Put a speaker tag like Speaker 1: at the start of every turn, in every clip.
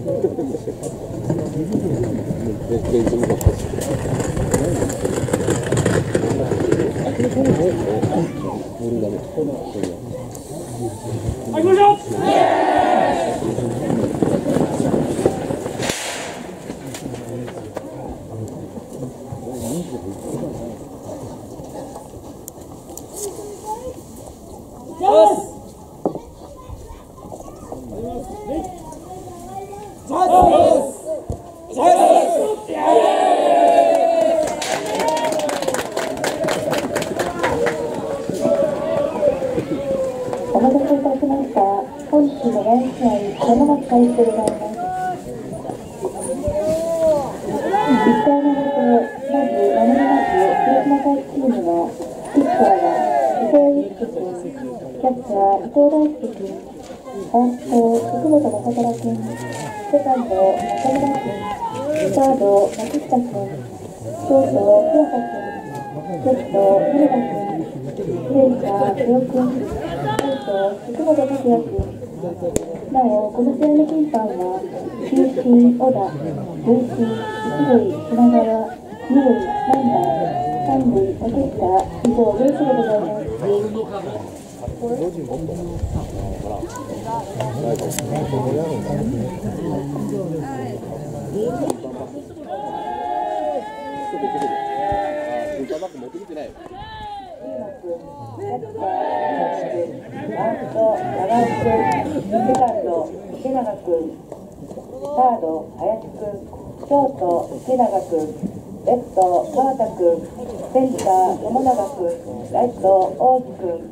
Speaker 1: お待たせいたしました。本日の第1試合、まもなく開始でございます。1回の表、まず守ります広島会チームのピッチャーは伊藤祐介君、キャッチャー伊藤大輔君、ファースト徳本正虎君、セカンド中村君、サード松下君、ショート平田君、レフト古田君、プレイサー瀬尾君、福本拓也君。なお、この試合の審判は球審小田、塁審一塁品川、二塁ランナー、三塁竹下、以上4名でございます。セカンド池永君、サード林君、ショート池永君、レフト川田君、センター友永君、ライト大木君。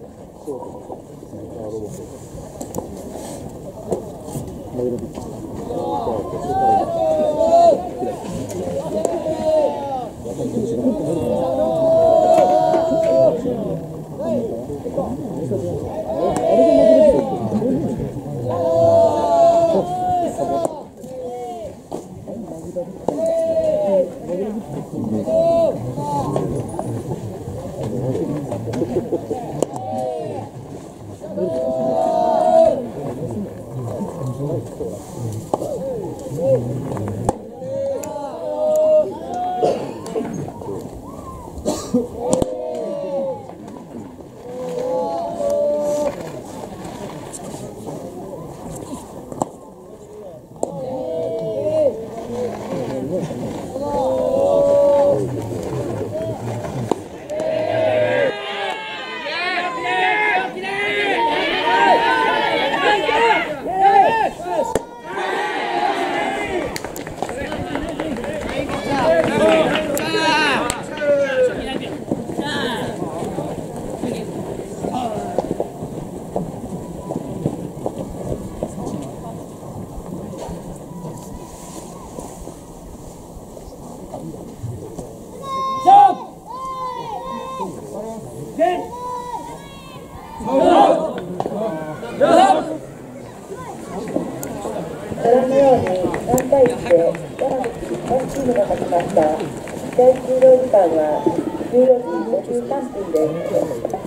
Speaker 1: ご覧のように3対1で山口チームが勝ちました。試合終了時間は14時53分です。